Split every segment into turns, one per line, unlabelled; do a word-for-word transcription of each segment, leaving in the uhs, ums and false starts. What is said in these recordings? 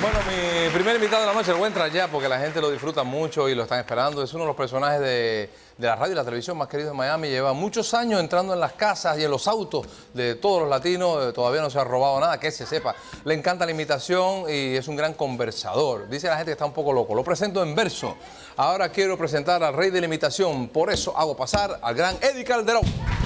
Bueno, mi primer invitado de la noche, lo voy a entrar ya porque la gente lo disfruta mucho y lo están esperando. Es uno de los personajes de, de la radio y la televisión más queridos de Miami. Lleva muchos años entrando en las casas y en los autos de todos los latinos. Todavía no se ha robado nada, que se sepa. Le encanta la imitación y es un gran conversador. Dice la gente que está un poco loco. Lo presento en verso. Ahora quiero presentar al rey de la imitación. Por eso hago pasar al gran Eddie Calderón.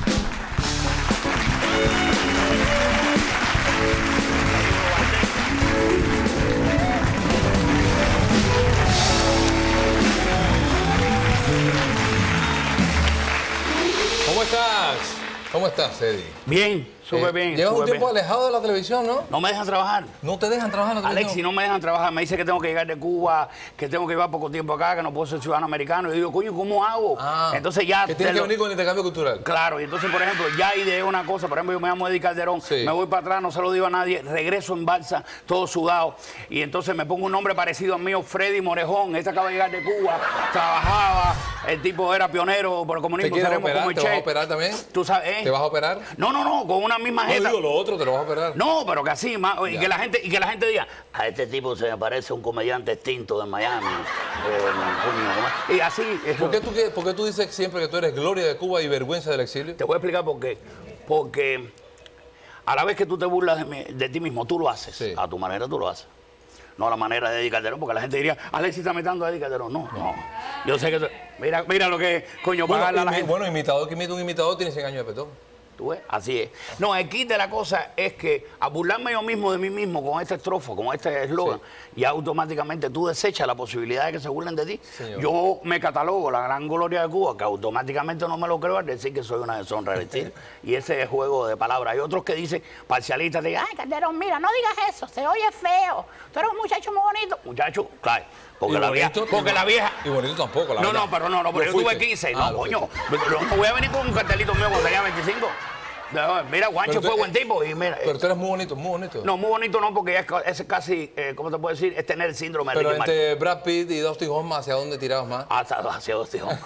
¿Cómo estás? ¿Cómo estás, Eddie?
Bien, súper
eh,
bien.
Llevas un
bien.
tiempo alejado de la televisión, ¿no?
No me dejan trabajar.
¿No te dejan trabajar en la televisión?
Alexi, no me dejan trabajar. Me dice que tengo que llegar de Cuba, que tengo que llevar poco tiempo acá, que no puedo ser ciudadano americano. Y yo digo, coño, ¿cómo hago?
Ah,
entonces ya...
que tienes que
lo...
venir con el intercambio cultural.
Claro, y entonces, por ejemplo, ya ideé una cosa. Por ejemplo, yo me llamo Eddie Calderón,
sí.
me voy para atrás, no se lo digo a nadie, regreso en balsa, todo sudado. Y entonces me pongo un nombre parecido al mío, Freddy Morejón. Este acaba de llegar de Cuba, trabajaba, el tipo era pionero por el comunismo.
¿Te quieres
como
operar?
el
¿Te
Che.
vas a operar también?
¿Tú sabes? ¿Eh?
¿Te vas a operar?
No, no, no, con una misma
No
jeta.
digo lo otro, te lo vas a operar.
No, pero que así, más, y que la gente y que la gente diga, a este tipo se me parece un comediante extinto de Miami. Eh, y así.
¿Por qué, tú, ¿Por qué tú dices siempre que tú eres gloria de Cuba y vergüenza del exilio?
Te voy a explicar por qué. Porque a la vez que tú te burlas de, mi, de ti mismo, tú lo haces. Sí. A tu manera tú lo haces. No a la manera de Eddie Calderón, porque la gente diría, Alexis está metiendo a Eddie Calderón. No, no. Yo sé que... Tú, mira, mira lo que coño
bueno,
pagarle a la gente.
Bueno, imitador que imita un imitador tiene cien años de petón.
¿Tú ves? Así es. No, el kit de la cosa es que a burlarme yo mismo de mí mismo con esta estrofa, con este eslogan, sí. ya automáticamente tú desechas la posibilidad de que se burlen de ti. Señor. Yo me catalogo la gran gloria de Cuba, que automáticamente no me lo creo al decir que soy una deshonra del estilo. Y ese es juego de palabras. Hay otros que dicen, parcialistas, te digan, ay, Calderón, mira, no digas eso, se oye feo. Tú eres un muchacho muy bonito. Muchacho, claro. Porque, la vieja, porque la vieja...
Y bonito tampoco, la
No,
verdad.
no, pero no, no, pero yo tuve quince. Ah, no, coño. No voy a venir con un cartelito mío cuando tenía veinticinco. Mira, Guancho fue buen tipo y mira...
Pero tú eres muy bonito, muy bonito.
No, muy bonito no, porque es, es casi, eh, ¿cómo te puedo decir? Es tener el síndrome de
Pero
Ricky
entre
Martin.
Brad Pitt y Dustin Hoffman, ¿hacia dónde tirabas más?
Hasta hacia Dustin Hoffman.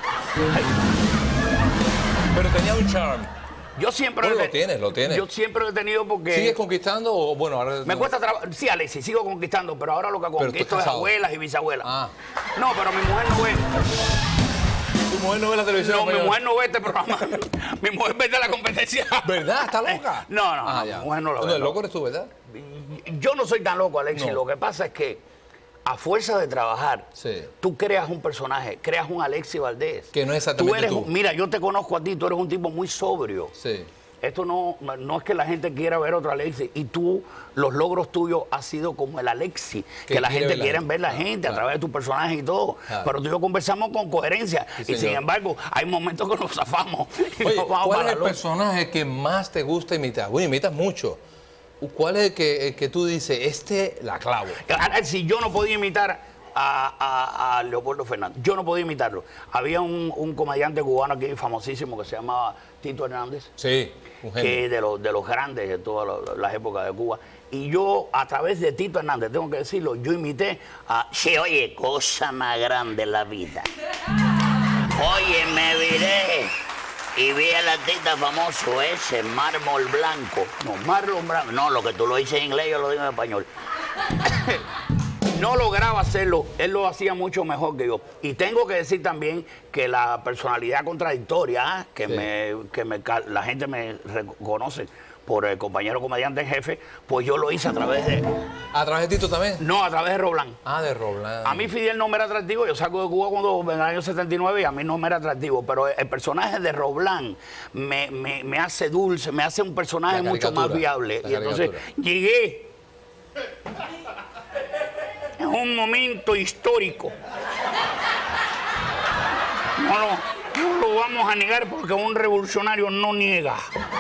Pero tenía un charm.
Yo siempre
bueno,
lo,
lo tienes, lo tienes.
Yo siempre lo he tenido porque...
¿Sigues conquistando o bueno? Ahora
me
no.
cuesta trabajar. Sí, Alexis, sigo conquistando, pero ahora lo que conquisto es abuelas y bisabuelas. Ah. No, pero mi mujer no ve.
¿Tu mujer no ve la televisión?
No, mi mujer no ve este programa. Mi mujer ve de la competencia.
¿Verdad? ¿Está loca?
No, no,
ah,
no
ya.
mi mujer no lo
no,
ve.
El loco eres tú, ¿verdad?
Yo no soy tan loco, Alexis.
No.
Lo que pasa es que a fuerza de trabajar, sí. tú creas un personaje, creas un Alexis Valdés.
Que no es exactamente
tú. Eres,
tú.
Mira, yo te conozco a ti, tú eres un tipo muy sobrio.
Sí.
Esto no, no es que la gente quiera ver otro Alexis. Y tú, los logros tuyos han sido como el Alexis. Que la gente quiere ver la gente claro. a través de tu personaje y todo. Claro. Pero tú y yo conversamos con coherencia. Sí, y sin embargo, hay momentos que nos zafamos.
Oye,
nos
¿cuál es el personaje que más te gusta imitar? Bueno, imitas mucho. ¿Cuál es el que, el que tú dices, este la clavo?
Si yo no podía imitar a, a, a Leopoldo Fernández, yo no podía imitarlo. Había un, un comediante cubano aquí famosísimo que se llamaba Tito Hernández.
Sí, un genio.
Que de, los, de los grandes de todas las épocas de Cuba. Y yo, a través de Tito Hernández, tengo que decirlo, yo imité a... Sí, oye, cosa más grande la vida. Oye, me viré y vi al artista famoso ese, Mármol Blanco. No, Mármol Blanco. No, lo que tú lo dices en inglés, yo lo digo en español. No lograba hacerlo, él lo hacía mucho mejor que yo. Y tengo que decir también que la personalidad contradictoria, que, sí. me, que me, la gente me reconoce por el compañero comediante en jefe, pues yo lo hice a través de...
¿A través de Tito también?
No, a través de Roblán.
Ah, de Roblán.
A mí Fidel no me era atractivo, yo salgo de Cuba cuando en el año setenta y nueve y a mí no me era atractivo, pero el personaje de Roblán me, me, me hace dulce, me hace un personaje mucho más viable. Y entonces llegué... Es un momento histórico. No lo, no lo vamos a negar porque un revolucionario no niega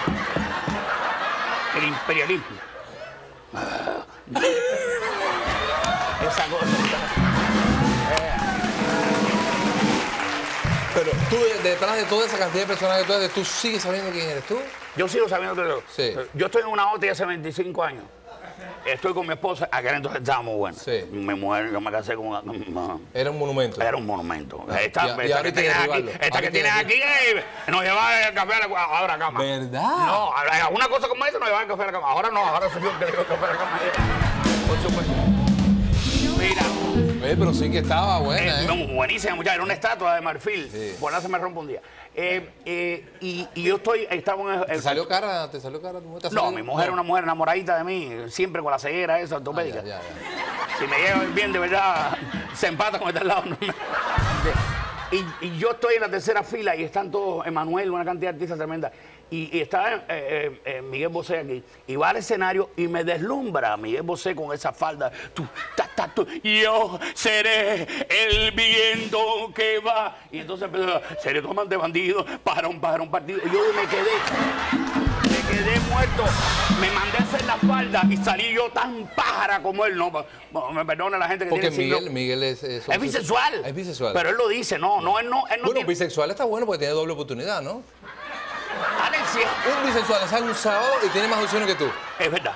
el imperialismo. Esa cosa.
Pero tú, detrás de toda esa cantidad de personajes que tú eres, ¿tú sigues sabiendo quién eres tú?
Yo sigo sabiendo quién eres tú.
Sí.
Yo estoy en una OTI hace veinticinco años. Estoy con mi esposa, aquel entonces estaba muy buena. Sí. Mi mujer, yo me casé con una...
Era un monumento.
Era un monumento. Esta,
y,
esta,
y
esta que tienes aquí, esta que tienes aquí eh, nos llevaba el café a la, ahora a la cama.
¿Verdad?
No, una cosa como esa nos llevaba el café a la cama. Ahora no, ahora soy yo el que le llevo el café a la cama. Por supuesto. Mira.
Oye, pero sí que estaba buena, ¿eh?
eh buenísima, muchacha. Era una estatua de marfil. Sí. Por nada se me rompe un día. Eh, eh, y, y yo estoy, estamos en el,
¿Te salió cara? ¿Te salió cara tu mujer?
No, mi mujer es una mujer enamoradita de mí, siempre con la ceguera esa ortopédica. Ah, ya, ya, ya. Si me llega bien, de verdad, se empata con este lado. ¿No? Y, y yo estoy en la tercera fila y están todos, Emanuel, una cantidad de artistas tremenda. Y, y está eh, eh, eh, Miguel Bosé aquí. Y va al escenario y me deslumbra Miguel Bosé con esa falda. Tú, ta, ta, tú, yo seré el viento que va. Y entonces empezó, seré tu amante bandido para un, para un partido. Y yo me quedé, me quedé muerto. Me mandé a hacer la falda y salí yo tan pájara como él. No, bueno, me perdona la gente que
porque
tiene
Miguel,
signo.
Miguel es, es,
es bisexual.
Es bisexual.
Pero él lo dice, no, no, él no. Él no
bueno,
tiene...
bisexual está bueno porque tiene doble oportunidad, ¿no?
Alexia.
Un bisexual sale un sábado y tiene más opciones que tú.
Es verdad.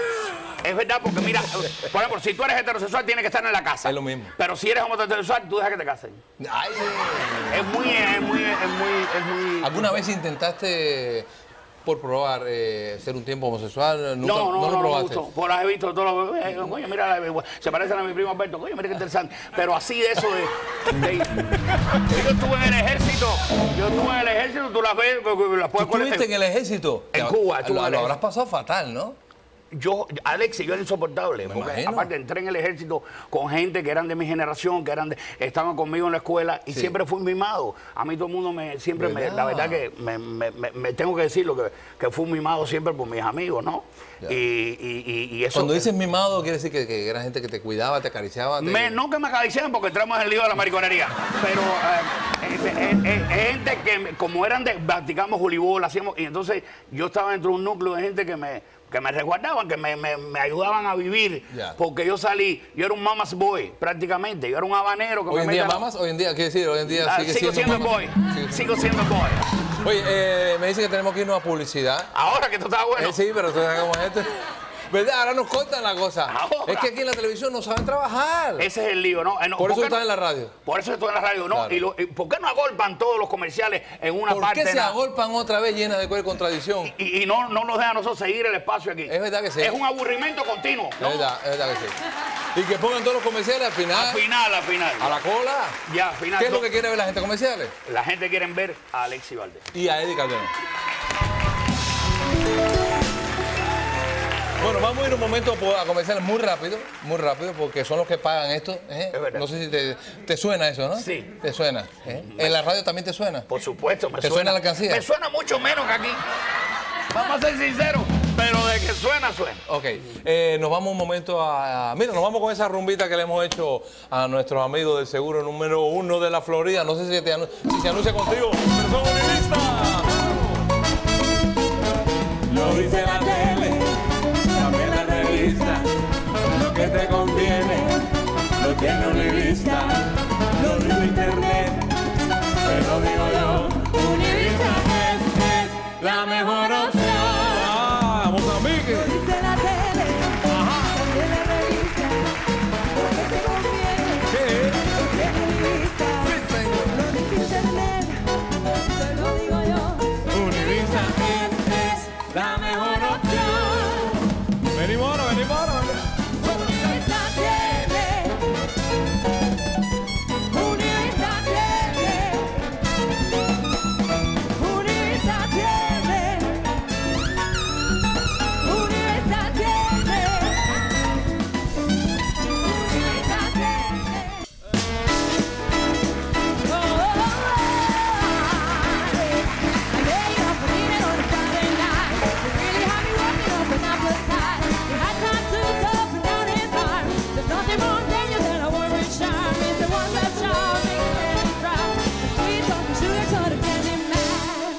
Es verdad, porque mira, por ejemplo, si tú eres heterosexual, tienes que estar en la casa.
Es lo mismo.
Pero si eres homosexual, tú dejas que te casen.
Ay,
es muy, es muy, es muy, es muy...
¿Alguna vez intentaste, por probar, eh, ser un tiempo homosexual? ¿Nunca,
no, no,
no,
no,
lo probaste?
No, por las he visto todos los... Eh, coño, mira, se parecen a mi primo Alberto. Coño, mira qué interesante. Pero así de eso de... de yo estuve en el ejército. Yo estuve en el ejército, tú las ves... Las
¿Tú estuviste en el ejército?
En Cuba.
Lo, lo, lo habrás pasado fatal, ¿no?
Yo, Alex, yo era insoportable, me porque imagino. Aparte entré en el ejército con gente que eran de mi generación, que eran de, estaban conmigo en la escuela y sí. siempre fui mimado. A mí todo el mundo me, siempre ¿verdad? me, la verdad que me, me, me, me tengo que decirlo, que, que fui mimado siempre por mis amigos, ¿no? Y, y, y eso...
Cuando dices mimado, quiere decir que, que era gente que te cuidaba, te acariciaba. Te...
Me, no que me acariciaban porque entramos en el lío de la mariconería, pero eh, eh, eh, eh, gente que, como eran de, practicamos voleibol, hacíamos, y entonces yo estaba dentro de un núcleo de gente que me... que me resguardaban, que me, me, me ayudaban a vivir, yeah. porque yo salí, yo era un mama's boy prácticamente, yo era un habanero. Que
hoy
me
en día
la...
mamas, hoy en día, ¿qué decir? Hoy en día
ah,
sigue
sigo
siendo,
siendo boy,
sigue
sigo siendo boy.
Oye, eh, me dice que tenemos que irnos a publicidad.
Ahora que esto está bueno.
Eh, sí, pero tú sabes cómo es esto. ¿Verdad? Ahora nos cortan la cosa.
Ahora.
Es que aquí en la televisión no saben trabajar.
Ese es el lío, ¿no? Eh, no
por eso estás
no,
en la radio.
Por eso estoy en la radio, ¿no? Claro. Y, lo, y ¿por qué no agolpan todos los comerciales en una
¿Por
parte?
¿Por qué se agolpan otra vez llenas de cualquier contradicción?
Y, y, y no, no nos dejan a nosotros seguir el espacio aquí.
Es verdad que sí.
Es un aburrimiento continuo, ¿no?
Es verdad, es verdad que sí. Y que pongan todos los comerciales al final.
Al final, al final.
A la cola.
Ya, al final.
¿Qué es lo que quiere ver la gente comerciales?
La gente quiere ver a Alexis Valdés.
Y a Eddie Calderón. Bueno, vamos a ir un momento a comerciales muy rápido, muy rápido, porque son los que pagan esto. ¿eh?
Es verdad.
No sé si te, te suena eso, ¿no?
Sí.
¿Te suena? ¿eh? ¿En la radio también te suena?
Por supuesto, me
¿Te
suena.
suena la canción?
Me suena mucho menos que aquí. Vamos a ser sinceros, pero de que suena, suena.
Ok, eh, nos vamos un momento a, a... Mira, nos vamos con esa rumbita que le hemos hecho a nuestros amigos del seguro número uno de la Florida. No sé si, te, si se anuncia contigo, pero son univistas.
Lo dice la tele, también la revista, lo que te conviene, lo tiene Univista, lo dice internet, te lo digo yo, Univista es, es la mejor opción.
Ah, Mozambique.
Lo dice la tele, ajá, también la revista, lo que te conviene, ¿qué? Lo tiene Univista, sí, señor. Lo dice internet, te lo digo yo, Univista es, es la mejor opción.
Venimos ahora, venimos ahora.
Univista tiene, Univista tiene, Univista tiene, Univista tiene, Univista tiene. Oh, oh, oh, I lay up reading on a Friday night. You really have me working up an appetite. You had time to go up and down in time. There's nothing more dangerous than a woman with charm. It's the one that's charming and proud. The sweet talking sugar coated candy man.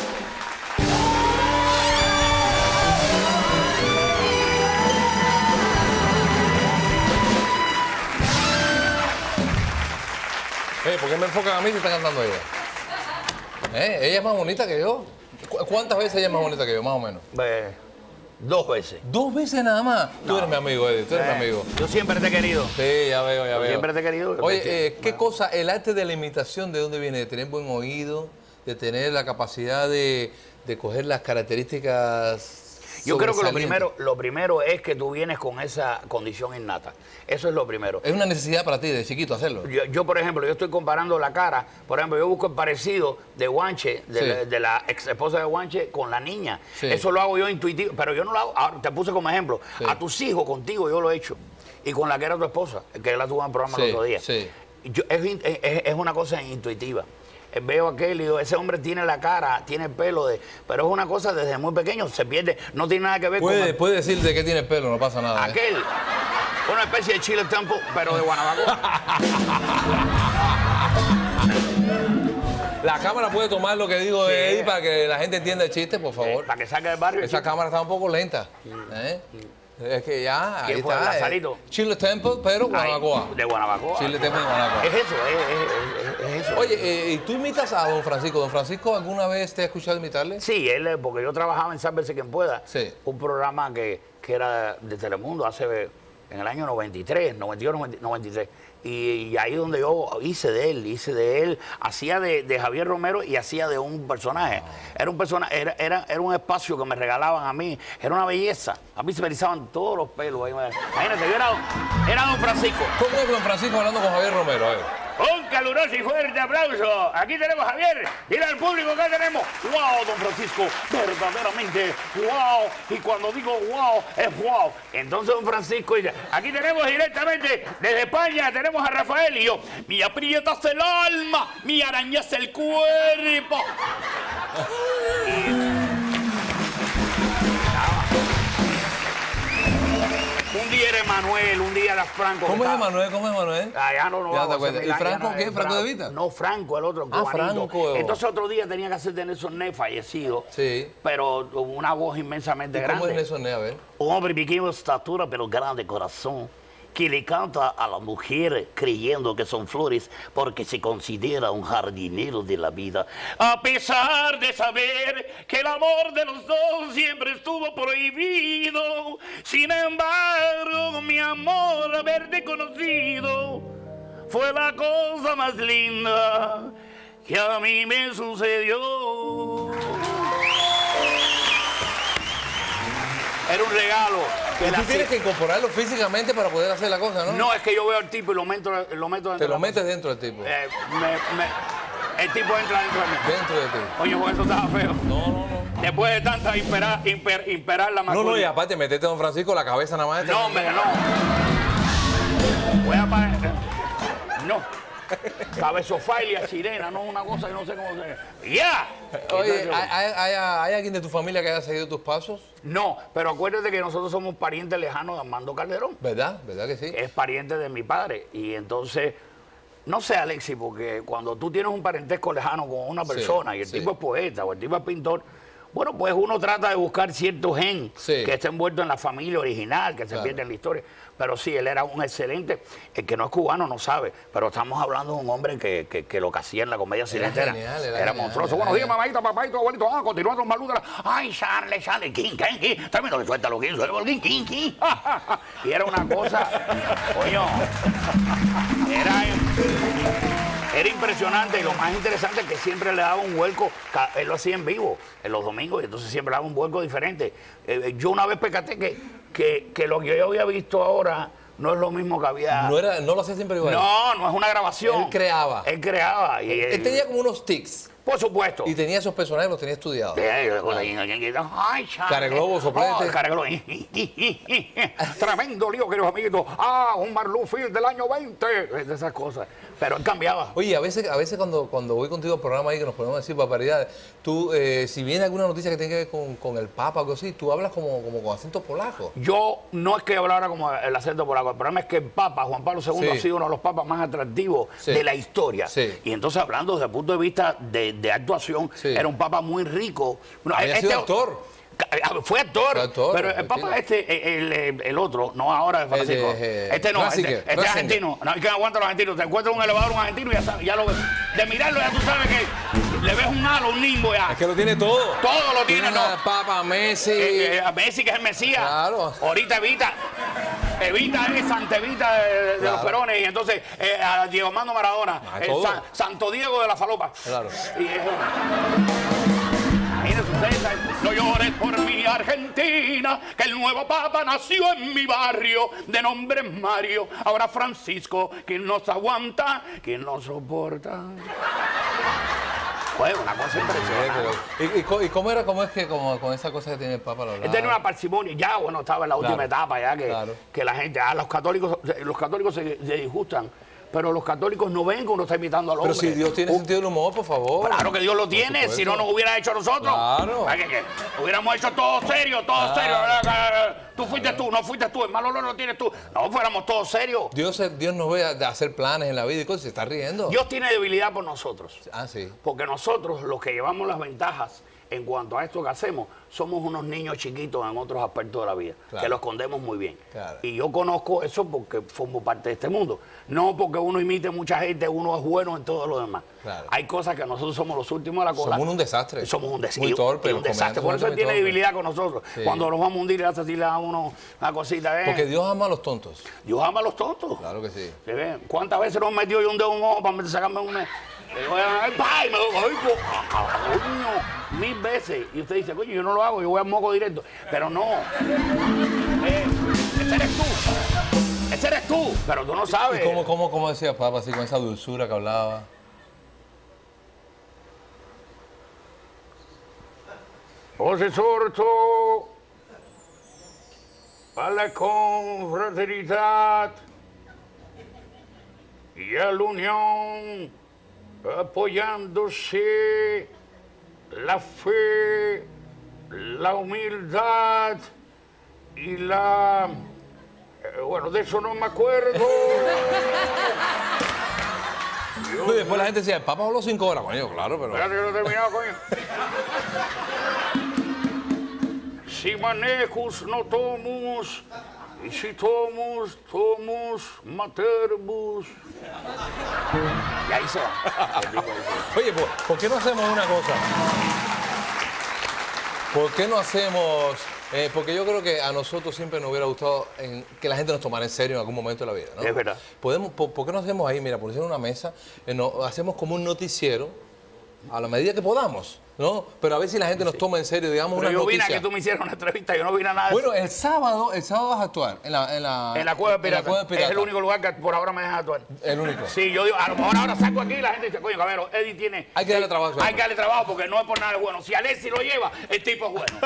Eh, ¿por qué me enfocan a mí si está cantando ella? Eh, ella es más bonita que yo. ¿Cu- ¿Cuántas veces ella es más bonita que yo, más o menos?
Eh, dos veces.
¿Dos veces nada más? Tú
No.
eres mi amigo, Eddie, tú eres
Eh,
mi amigo.
Yo siempre te he querido.
Sí, ya veo, ya veo.
Siempre te he querido.
Oye, eh, ¿qué cosa, el arte de la imitación, de dónde viene? De tener buen oído, de tener la capacidad de, de coger las características
Yo creo que lo primero, lo primero es que tú vienes con esa condición innata. Eso es lo primero.
Es una necesidad para ti de chiquito hacerlo.
Yo, yo, por ejemplo, yo estoy comparando la cara. Por ejemplo, yo busco el parecido de Guanche, de, sí. la, de la ex esposa de Guanche con la niña. Sí. Eso lo hago yo intuitivo, pero yo no lo hago. Ahora te puse como ejemplo. Sí. A tus hijos, contigo, yo lo he hecho. Y con la que era tu esposa, que la tuvo en el programa sí, el otro día. Sí. Yo, es, es, es una cosa intuitiva. Veo a aquel y digo, ese hombre tiene la cara, tiene el pelo, de, pero es una cosa desde muy pequeño, se pierde, no tiene nada que ver
puede,
con... El...
Puede decir de qué tiene el pelo, no pasa nada.
Aquel, ¿eh? Una especie de chile tempo, pero de Guanabacoa.
La cámara puede tomar lo que digo sí. de Eddie para que la gente entienda el chiste, por favor.
Sí, para que saque del barrio.
Esa cámara está un poco lenta. ¿eh? Sí. Es que ya, ahí
fue,
está.
Eh,
Chile Temple, pero Guanabacoa.
De Guanabacoa.
Chile Temple de Guanabacoa.
Es eso, es, es, es, es eso.
Oye, eh, ¿y tú imitas a don Francisco? ¿Don Francisco alguna vez te ha escuchado imitarle?
Sí, él, porque yo trabajaba en Sálvese Quien Pueda.
Sí.
Un programa que, que era de Telemundo hace, en el año noventa y tres, noventa y dos, noventa y tres. Y, y ahí donde yo hice de él, hice de él, hacía de, de Javier Romero y hacía de un personaje. Era un personaje, era, era, era un espacio que me regalaban a mí, era una belleza. A mí se me erizaban todos los pelos. Imagínate, yo era, era don Francisco.
¿Cómo es don Francisco hablando con Javier Romero? A ver.
Un caluroso y fuerte aplauso. Aquí tenemos a Javier. Dile al público que tenemos. ¡Wow, don Francisco! Verdaderamente, ¡wow! Y cuando digo wow, es wow. Entonces don Francisco dice, aquí tenemos directamente desde España, tenemos a Rafael y yo. Me aprietas el alma, me arañas el cuerpo. y... Un día era Emanuel, un día era Franco.
¿Cómo es Emanuel? ¿Cómo es Emanuel?
Ah, ya no, no.
Ya te acuerdas. ¿Y Franco qué? ¿Franco de Vita?
No, Franco, el otro.
Ah, Franco.
Entonces otro día tenía que hacer de Nelson Ned, fallecido.
Sí.
Pero con una voz inmensamente grande.
¿Cómo es Nelson Ned? A ver.
Un hombre pequeño de estatura, pero grande corazón, que le canta a la mujer creyendo que son flores porque se considera un jardinero de la vida. A pesar de saber que el amor de los dos siempre estuvo prohibido, sin embargo, mi amor, haberte conocido fue la cosa más linda que a mí me sucedió. Era un regalo.
Que tú tienes que incorporarlo físicamente para poder hacer la cosa, ¿no?
No, es que yo veo al tipo y lo meto, lo meto dentro.
Te lo metes dentro del tipo.
Eh, me, me, el tipo entra dentro de mí.
Dentro de ti.
Oye, pues eso estaba feo.
No, no, no.
Después de tanta imperar, imper, imperar la masculinidad.
No, no, y aparte, metete a don Francisco la cabeza nada más.
No, hombre, no. Voy a parar. No. Cabezofilia, sirena, no, una cosa que no sé cómo se... ¡Ya!
Oye, ¿hay, hay, ¿hay alguien de tu familia que haya seguido tus pasos?
No, pero acuérdate que nosotros somos parientes lejanos de Armando Calderón.
¿Verdad? ¿Verdad que sí?
Es pariente de mi padre. Y entonces, no sé, Alexis, porque cuando tú tienes un parentesco lejano con una persona sí, y el sí. tipo es poeta o el tipo es pintor, bueno, pues uno trata de buscar cierto gen sí. que esté envuelto en la familia original, que se claro. pierde en la historia. Pero sí, él era un excelente, el que no es cubano no sabe, pero estamos hablando de un hombre que, que, que lo que hacía en la comedia silente era, era, era, era monstruoso. Buenos días, mamadita, papá, abuelito, ah, continúa con Maludra. Ay, Charlie, Charlie, king, king, king, tráeme que suelta lo que hizo, king, king, king. Y era una cosa, coño, era... Era impresionante y lo más interesante es que siempre le daba un vuelco, él lo hacía en vivo, en los domingos, y entonces siempre le daba un vuelco diferente. Eh, yo una vez percaté que, que, que lo que yo había visto ahora no es lo mismo que había...
No, era, no lo hacía siempre igual.
No, no es una grabación.
Él creaba.
Él creaba. Y
él, él tenía como unos tics.
Por supuesto.
Y tenía esos personajes, los tenía estudiados.
Ay,
Careglobo, soplete.
Oh, Careglobo. Tremendo lío, queridos amiguitos. Ah, un Marlufield del año veinte. De esas cosas. Pero él cambiaba.
Oye, a veces, a veces cuando, cuando voy contigo al programa ahí que nos podemos decir barbaridades, tú, eh, si viene alguna noticia que tiene que ver con, con el Papa o algo así, tú hablas como, como con acento polaco.
Yo no es que hablara como el acento polaco. El problema es que el Papa, Juan Pablo segundo, sí. ha sido uno de los papas más atractivos sí. de la historia. Sí. Y entonces, hablando desde el punto de vista de, de actuación, sí. era un papa muy rico.
Bueno, había este, sido actor.
Fue actor,
Fue actor
pero el papa este, el, el, el otro, no ahora de Francisco. El, el, este no, Rasinger, este, este argentino. No, hay que aguantar a los argentinos. Te encuentras un elevador, un argentino y ya, sabes, ya lo ves. De mirarlo ya tú sabes que le ves un halo, un nimbo ya.
Es que lo tiene todo.
Todo lo tiene,
tiene
¿no?
Papa, Messi.
Eh, eh, Messi, que es el Mesías. Claro. Ahorita Evita. Evita es Santa Evita de, de claro. los Perones. Y entonces eh, a Diego Armando Maradona. Ah, el San, Santo Diego de la Falopa.
Claro.
Y, eh, Imagínense ustedes, no llores por mi Argentina, que el nuevo papa nació en mi barrio, de nombre Mario, ahora Francisco, quien nos aguanta, quien nos soporta. Bueno, una cosa impresionante.
¿Y, y, co- y cómo era, cómo es que, como con esa cosa que tiene el Papa? Lo
Él tenía una parsimonia, ya, bueno, estaba en la última
Claro,
etapa, ya, que,
claro.
que la gente, ah, los católicos, los católicos se, se disgustan, pero los católicos no ven que uno está imitando al hombre.
Pero si Dios tiene
Uh,
sentido del humor, por favor.
Claro que Dios lo tiene,
supuesto.
si no nos hubiera hecho nosotros.
Claro.
¿Ay, qué, qué? Hubiéramos hecho todo serio, todo
Claro.
serio. Tú fuiste tú, no fuiste tú, el mal olor lo tienes tú. No, fuéramos todos serios.
Dios, Dios nos ve a, a hacer planes en la vida y cosas, se está riendo.
Dios tiene debilidad por nosotros.
Ah, sí.
Porque nosotros, los que llevamos las ventajas en cuanto a esto que hacemos, somos unos niños chiquitos en otros aspectos de la vida,
Claro.
que lo escondemos muy bien.
Claro.
Y yo conozco eso porque formo parte de este mundo. No porque uno imite mucha gente, uno es bueno en todo lo demás.
Claro.
Hay cosas que nosotros somos los últimos de la cola.
Somos un desastre.
Somos un desastre.
Muy torpe.
un
los
desastre. Por
comediantes
eso él
somos
tiene
muy torpes.
debilidad con nosotros.
Sí.
Cuando nos vamos a hundir, hasta si le da a uno una cosita. ¿eh?
Porque Dios ama a los tontos.
Dios ama a los tontos.
Claro que sí.
¿Se ve? ¿Cuántas veces nos metió yo un dedo en un ojo para sacarme una? Y yo, ay, ¡ay! Me doy, ¡ay, coño! Mil veces. Y usted dice, coño, yo no lo hago, yo voy al moco directo. Pero no. Eh, ese eres tú. Ese eres tú. Pero tú no sabes.
¿Y cómo, cómo, cómo decía Papa, así con esa dulzura que hablaba?
Os exhorto a la confraternidad y a la unión, apoyándose la fe, la humildad y la... eh, bueno, de eso no me acuerdo.
Y después la gente decía, el Papa habló cinco horas. Coño, claro, pero...
Espérate que no he terminado, coño. Si manejos no tomus, y si tomus, tomus materbus. Y ahí se va.
Oye, ¿por, por qué no hacemos una cosa? ¿Por qué no hacemos...? eh, porque yo creo que a nosotros siempre nos hubiera gustado en- que la gente nos tomara en serio en algún momento de la vida, ¿no?
Es verdad.
Podemos, por, ¿por qué no hacemos ahí, mira, por ejemplo, una mesa, eh, no- hacemos como un noticiero a la medida que podamos, ¿no? Pero a ver si la gente nos toma en serio, digamos,
Pero
una
yo vine a
noticia.
que tú me hicieras una entrevista, yo no vine a nada de
Bueno, el sábado, el sábado vas a actuar en la, en la,
eso. En la Cueva del
en la
Pirata.
Cueva del Pirata.
Es el único lugar que por ahora me dejan actuar.
El único.
Sí, yo digo, a lo mejor ahora saco aquí y la gente dice, coño, cabrero, Eddie tiene...
Hay que darle trabajo,
Hay
claro.
que darle trabajo porque no es por nada bueno. Si Alexis lo lleva, el tipo es bueno.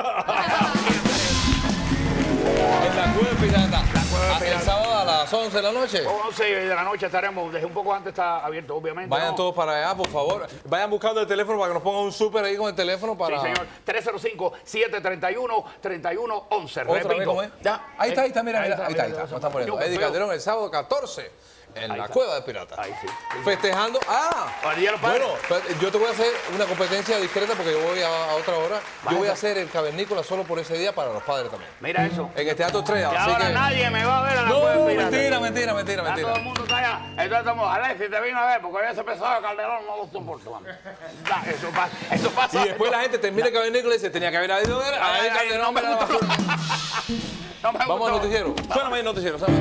En la Cueva del Pirata.
Cueva del
Ah, El
Pirata.
sábado a las once de la noche.
once de la noche estaremos, desde un poco antes está abierto, obviamente.
Vayan
¿no?
todos para allá, por favor. Vayan buscando el teléfono para que nos pongan un súper ahí con el teléfono para...
Sí, señor. tres cero cinco, siete tres uno, tres uno once.
Otra vez,
Repito.
¿cómo es?
Ya.
Ahí está, ahí está, mira,
Ahí
mira,
está,
ahí está, ahí
mira,
está, me está poniendo.
yo,
Eddie
feo.
Calderón el sábado catorce en
Ahí
la
está.
Cueva del Pirata.
Ahí sí.
Festejando. ¡Ah!
Para el Día de los Padres.
Bueno, fe- yo te voy a hacer una competencia discreta porque yo voy a, a otra hora.
Vaya.
Yo voy a hacer el cavernícola solo por ese día para los padres también.
Mira eso.
En el Teatro Estrella.
Y
así
ahora
que...
nadie me va a ver a la
No,
Cueva del Pirata.
mentira, mentira, mentira,
Ya todo el
mentira.
mundo está allá. Entonces estamos, Alexis, te vino a ver porque ese pesado de Calderón no lo soporto. mano. Ya, eso pasa. Eso pasa.
Y después la gente termina el cavernícola y dice, tenía que haber habido a ver a
Ay,
Eddie
ay,
Calderón.
no me
mira,
gustó. No me
Vamos
gustó.
al noticiero. Suéname el noticiero, ¿sabes?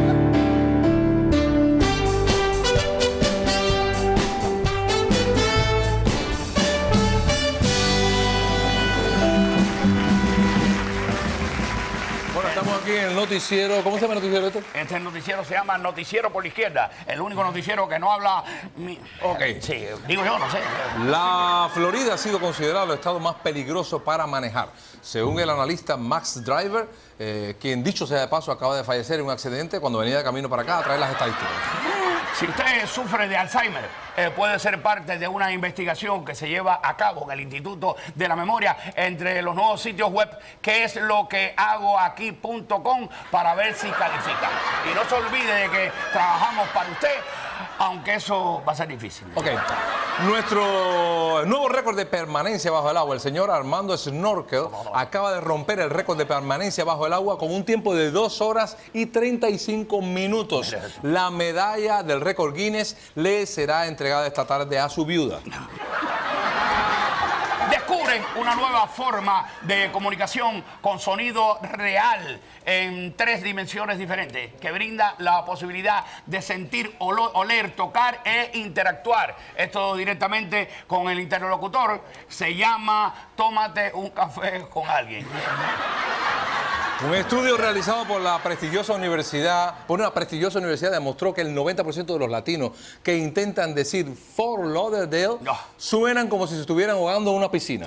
Bueno, estamos aquí en el noticiero. ¿Cómo se llama el noticiero este?
Este noticiero se llama Noticiero por la Izquierda. El único noticiero que no habla... mi-
Ok.
Sí, digo yo, no sé.
La Florida ha sido considerado el estado más peligroso para manejar. Según el analista Max Driver, eh, quien dicho sea de paso acaba de fallecer en un accidente cuando venía de camino para acá a traer las estadísticas.
Si usted sufre de Alzheimer, eh, puede ser parte de una investigación que se lleva a cabo en el Instituto de la Memoria entre los nuevos sitios web que es lo que hago aquí punto com para ver si califica. Y no se olvide de que trabajamos para usted, aunque eso va a ser difícil.
Ok, nuestro nuevo récord de permanencia bajo el agua, el señor Armando Snorkel, acaba de romper el récord de permanencia bajo el agua con un tiempo de dos horas y treinta y cinco minutos. La medalla del récord Guinness le será entregada esta tarde a su viuda.
Descubre descubre una nueva forma de comunicación con sonido real en tres dimensiones diferentes, que brinda la posibilidad de sentir, oler, tocar e interactuar. Esto directamente con el interlocutor se llama tómate un café con alguien.
Un estudio realizado por la prestigiosa universidad, por una prestigiosa universidad, demostró que el noventa por ciento de los latinos que intentan decir Fort Lauderdale
no.
suenan como si se estuvieran ahogando en una piscina.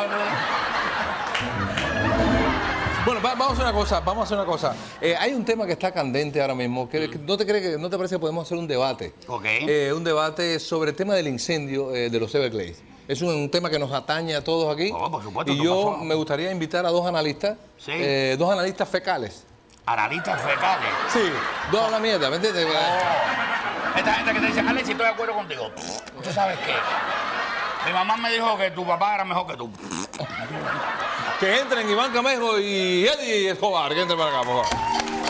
Bueno, va, vamos a hacer una cosa, vamos a hacer una cosa. Eh, hay un tema que está candente ahora mismo. Que, que ¿no, te cree que, ¿No te parece que podemos hacer un debate?
Ok.
Eh, un debate sobre el tema del incendio eh, de los Everglades. Es un, un tema que nos atañe a todos aquí.
Oh, por supuesto,
y yo pasó? me gustaría invitar a dos analistas,
sí.
eh, dos analistas fecales.
¿Analistas fecales?
Sí, dos a la mierda, ¿me entiendes?
Oh. Esta gente que te dice, Alex, estoy de acuerdo contigo. ¿Tú sabes qué? Mi mamá me dijo que tu papá era mejor que tú.
Que entren Iván Camejo y Eddie Escobar, que entren para acá, por favor.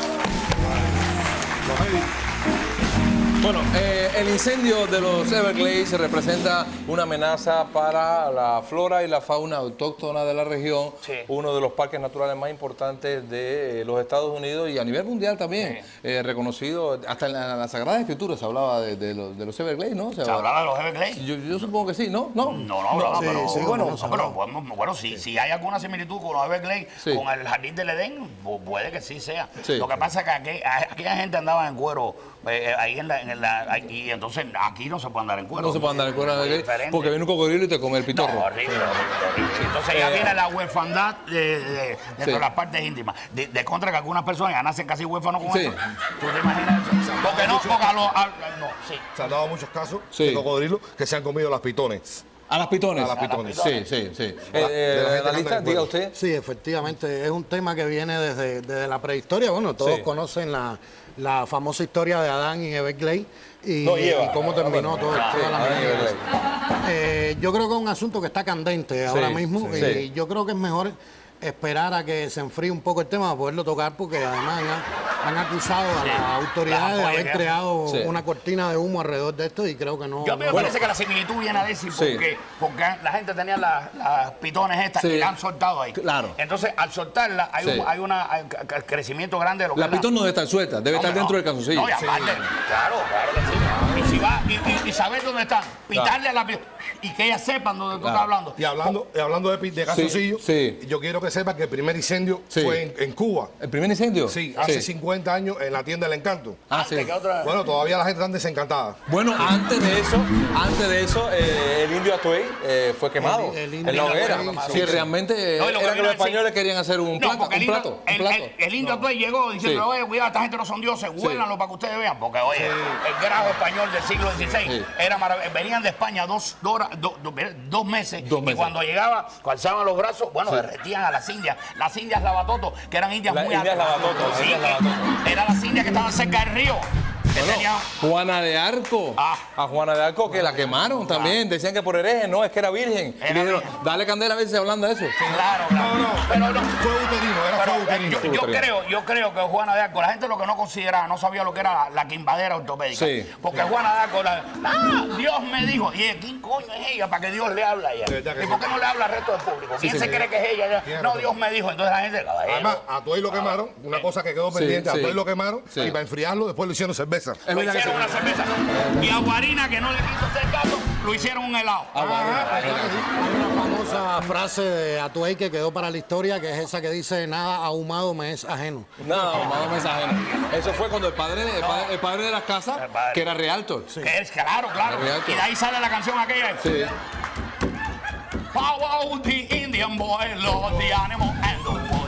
Bueno, eh, el incendio de los Everglades representa una amenaza para la flora y la fauna autóctona de la región,
sí.
uno de los parques naturales más importantes de eh, los Estados Unidos y a nivel mundial también, sí. eh, reconocido, hasta en la, en la Sagrada Escritura se hablaba de, de, los, de los Everglades, ¿no?
¿Se, ¿Se hablaba de los Everglades?
Yo, yo supongo que sí, ¿no? No,
no, no, no,
sí,
pero,
sí,
bueno,
bueno,
no, pero bueno, bueno si, si hay alguna similitud con los Everglades,
sí.
con el Jardín del Edén, puede que sí sea.
Sí.
Lo que pasa es que aquí, aquella gente andaba en cuero, eh, ahí en la... En la ahí, entonces aquí no se puede andar en cuero.
No se puede andar en cuero porque viene un cocodrilo y te come el pitorro.
No, horrible, sí. horrible, horrible. Entonces ya eh, viene la huerfandad de, de, de, sí. de las partes íntimas. De, de contra que algunas personas ya nacen casi huérfanos con sí. eso. ¿Tú te imaginas eso? Porque no, porque a los... A, no, sí.
Se han dado muchos casos
sí.
de cocodrilos que se han comido las pitones.
¿A las pitones?
A las pitones.
Sí, sí, sí. Eh, eh, la lista, diga usted.
Sí, efectivamente, es un tema que viene desde, desde la prehistoria. Bueno, todos
sí.
conocen la, la famosa historia de Adán y Everglades y,
no,
y cómo terminó no, todo, claro, toda la eh, Yo creo que es un asunto que está candente ahora sí, mismo sí, y sí. yo creo que es mejor esperar a que se enfríe un poco el tema para poderlo tocar, porque además han, han acusado a sí. las autoridades de haber creado sí. una cortina de humo alrededor de esto y creo que no...
Yo me
no,
parece
bueno.
que la similitud viene a decir porque, sí. porque la gente tenía las, las pitones estas sí. y la han soltado ahí.
Claro.
Entonces, al soltarla hay, sí. un, hay una hay un crecimiento grande de lo que
la pitón no debe estar suelta, debe no, estar dentro no. del calzoncillo.
No, y aparte, sí. claro, claro que sí. Y si va, y, y, y saber dónde están, pitarle claro. a la pitón y que ellas sepan dónde tú claro. estás hablando.
Y hablando, y hablando de, de calzoncillo, sí. Sí. yo quiero que sepan que el primer incendio sí. fue en, en Cuba.
¿El primer incendio?
Sí, hace sí. cincuenta años en la tienda del Encanto.
Ah, sí.
Bueno, todavía la gente está desencantada.
Bueno, antes de eso, antes de eso, eh, el indio Atuey eh, fue quemado el, el en la hoguera. Sí, sí, realmente no, era que los españoles sí. querían hacer un plato. No, un plato,
el,
un plato.
El, el indio Atuey no. llegó diciendo, sí. oye, cuidado, esta gente no son dioses, huélanlo sí. para que ustedes vean. Porque, oye, sí. el grajo español del siglo dieciséis sí. era maravilloso. Venían de España dos, dos, dos, dos, dos meses, dos meses y cuando llegaba, alzaban los brazos, bueno, sí. derretían a las indias. Las indias lavatoto, que eran indias
la
muy
indias lavatoto,
sí,
indias lavatoto.
Eran las indias que estaban cerca del río.
Bueno, tenía... Juana de Arco, ah. a Juana de Arco que la quemaron también, decían que por hereje, no, es que era virgen.
Era
y dijeron, dale candela a ver si hablan de eso.
Sí, claro, claro.
No, no, pero no, fue uterino, era fue uterino.
Yo, yo, creo, yo creo que Juana de Arco, la gente lo que no consideraba, no sabía lo que era la, la quimbadera ortopédica. Sí. Porque sí. Juana de Arco, la, ah, Dios me dijo, y ¿quién coño es ella para que Dios le habla a ella? Sí, ¿y por qué no le habla al resto del público? ¿Quién sí, se sí. cree que es ella? No, Dios me dijo, entonces la gente...
Además, a Tuey lo quemaron, una cosa que quedó pendiente, a Tuey lo quemaron, y para enfriarlo después lo hicieron cerveza.
Cerveza. Y a Guarina, que no le quiso hacer caso, lo hicieron un helado.
Ah, ah, hay una famosa frase de Atuey que quedó para la historia, que es esa que dice, nada ahumado me es ajeno.
Nada ahumado me es ajeno. Eso fue cuando el padre, el padre, el padre de las casas, que era realtor.
Sí. Que es, claro, claro. Y de ahí sale la canción aquella.
Sí.
Pow wow, the Indian boy, Lord, the animal and the boy.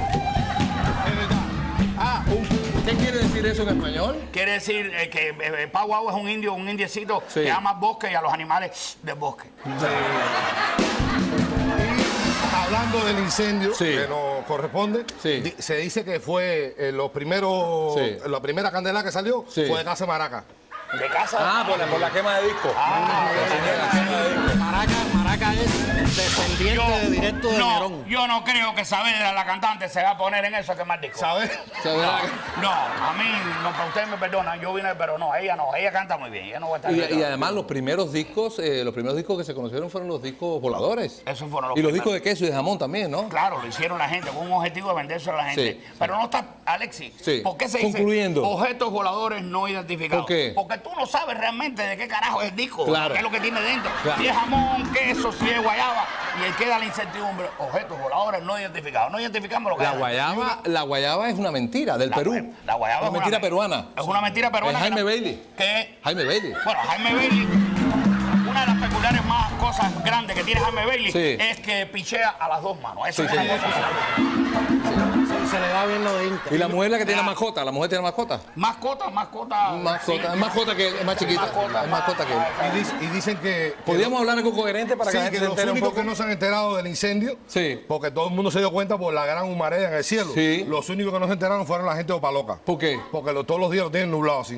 Ah, un... ¿Qué quiere decir eso en español?
Quiere decir eh, que eh, Pow Wow es un indio, un indiecito sí. que ama bosque y a los animales del bosque.
Sí. Y hablando del incendio sí. que nos corresponde, sí. di se dice que fue eh, los primeros, sí. la primera candela que salió sí. fue de Casa Maraca.
¿De casa?
Ah, por la, por la quema de disco.
Ah,
Maraca, Maraca Maca es descendiente
Yo-
de directo de
no,
Nerón.
yo no creo que Saavedra, la cantante, se va a poner en eso a quemar disco.
¿Sabes?
No, a mí, no, para ustedes me perdonan, yo vine, pero no, ella no, ella canta muy bien, ella no va a estar
Y,
bien.
y además los primeros discos, eh, los primeros discos que se conocieron fueron los discos voladores.
Esos fueron los
Y los
primeros.
discos de queso y de jamón también, ¿no?
Claro, lo hicieron la gente con un objetivo de venderse a la gente.
Sí,
Pero no está, Alexis,
Sí.
¿por qué se dice
Concluyendo.
objetos voladores no identificados?
¿Por qué?
Porque tú no sabes realmente de qué carajo es el disco,
Claro.
qué es lo que tiene dentro.
Claro.
Si es jamón, queso, si es guayaba, y ahí queda la incertidumbre. Objetos voladores no identificados. No identificamos lo que
La
hay.
guayaba, la guayaba es una mentira del
La
Perú.
gua- la guayaba
una
es una
mentira
me-
peruana.
Es una mentira peruana.
Es Jaime
que no-
Bailey.
Que,
Jaime Bailey.
bueno, Jaime Bailey, una de las peculiares más cosas grandes que tiene Jaime Bailey
Sí.
es que pichea a las dos manos. Eso
Sí,
es
sí,
una
sí.
cosa.
Sí, se le da bien lo de Inca.
Y la mujer la que tiene
Ya.
mascota, la mujer tiene mascota.
Mascota, mascota.
Mascota,
sí.
es mascota que es más chiquita,
Mascota,
es mascota que él.
Y, dic- y dicen que... que
¿Podríamos hablar algo coherente para que
Sí,
la gente
que
se
los
entere un
únicos
poco?
que no se han enterado del incendio,
Sí.
porque todo el mundo se dio cuenta por la gran humareda en el cielo.
Sí.
Los únicos que no se enteraron fueron la gente de Opaloca.
¿Por qué?
Porque lo- todos los días lo tienen nublado así.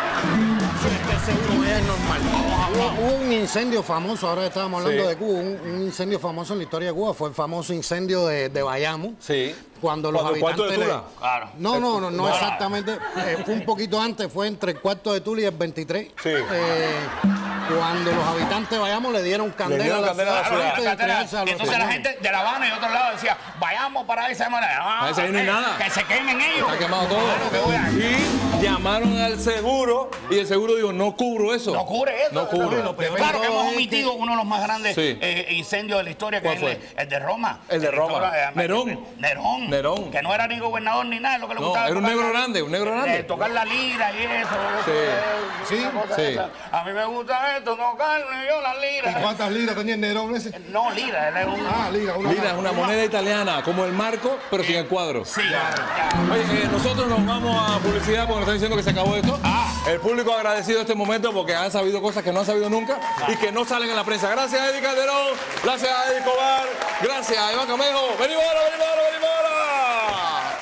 Seguro es normal. Hubo, hubo un incendio famoso, ahora estábamos hablando
Sí.
de Cuba, un, un incendio famoso en la historia de Cuba, fue el famoso incendio de, de Bayamo.
Sí.
Cuando los
¿Cuánto- cuánto
habitantes...
de
le-
Tula?
Claro.
No, no, no, no
Claro.
exactamente. Eh, fue un poquito antes, fue entre el cuarto de Tula y el veintitrés.
Sí.
Eh, cuando los habitantes de Bayamo le dieron candela
dieron
a la
candela a la
ciudad
ciudad.
antes de entregarse a los
Entonces la
españoles.
gente de La Habana y de otro lado decía, vayamos para esa manera.
Ah, ese ahí no hay nada.
Que se quemen ellos.
Está quemado todo.
Claro, que voy a-
Y llamaron al seguro y el seguro dijo, no cubro eso.
No cubre eso.
No cubre.
Lo peor
Claro
de
que
todo
hemos
es
omitido uno de los más grandes
Sí.
eh, incendios de la historia, que
¿Cuál
es el,
fue?
el de Roma.
El de
En la
Roma.
historia, eh,
Nerón.
Nerón.
Nerón.
Que no era ni gobernador ni nada, lo que le
No,
gustaba.
era un
tocar
negro
la-
grande, un negro grande.
eh, tocar la lira y eso.
Sí.
eso,
Sí,
una cosa
sí.
esa. A mí me gusta esto, tocarle yo la
¿Y
lira.
cuántas liras tenía el Nerón ese?
No, lira, él es un...
Ah, lira, una
Mira, es una moneda italiana, como el marco, pero sin el cuadro.
Sí, ya.
Oye, eh, nosotros nos vamos a publicidad porque nos están diciendo que se acabó esto.
Ah.
El público ha agradecido este momento porque han sabido cosas que no han sabido nunca y que no salen en la prensa. Gracias a Eddie Calderón, gracias a Eddie Cobar, gracias a Iván Camejo. ¡Venimos ahora, venimos ahora, venimos ahora!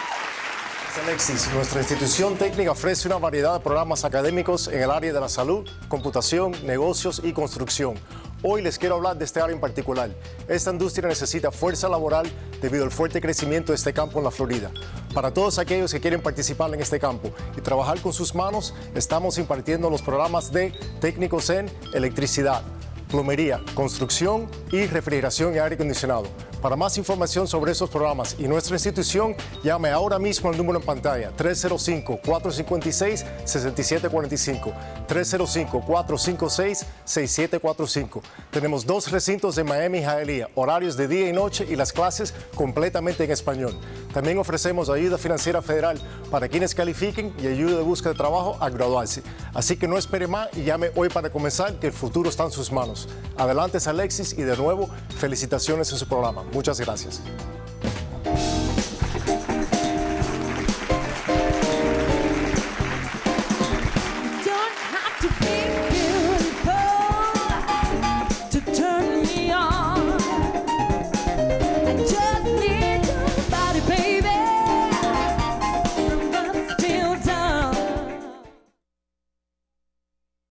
Alexis, nuestra institución técnica ofrece una variedad de programas académicos en el área de la salud, computación, negocios y construcción. Hoy les quiero hablar de este área en particular. Esta industria necesita fuerza laboral debido al fuerte crecimiento de este campo en la Florida. Para todos aquellos que quieren participar en este campo y trabajar con sus manos, estamos impartiendo los programas de técnicos en electricidad, plomería, construcción y refrigeración y aire acondicionado. Para más información sobre estos programas y nuestra institución, llame ahora mismo al número en pantalla tres cero cinco, cuatro cinco seis, seis siete cuatro cinco, tres cero cinco, cuatro cinco seis, seis siete cuatro cinco. Tenemos dos recintos de Miami y Hialeah, horarios de día y noche y las clases completamente en español. También ofrecemos ayuda financiera federal para quienes califiquen y ayuda de búsqueda de trabajo a graduarse. Así que no espere más y llame hoy para comenzar, que el futuro está en sus manos. Adelante, es Alexis, y de nuevo, felicitaciones en su programa. Muchas gracias.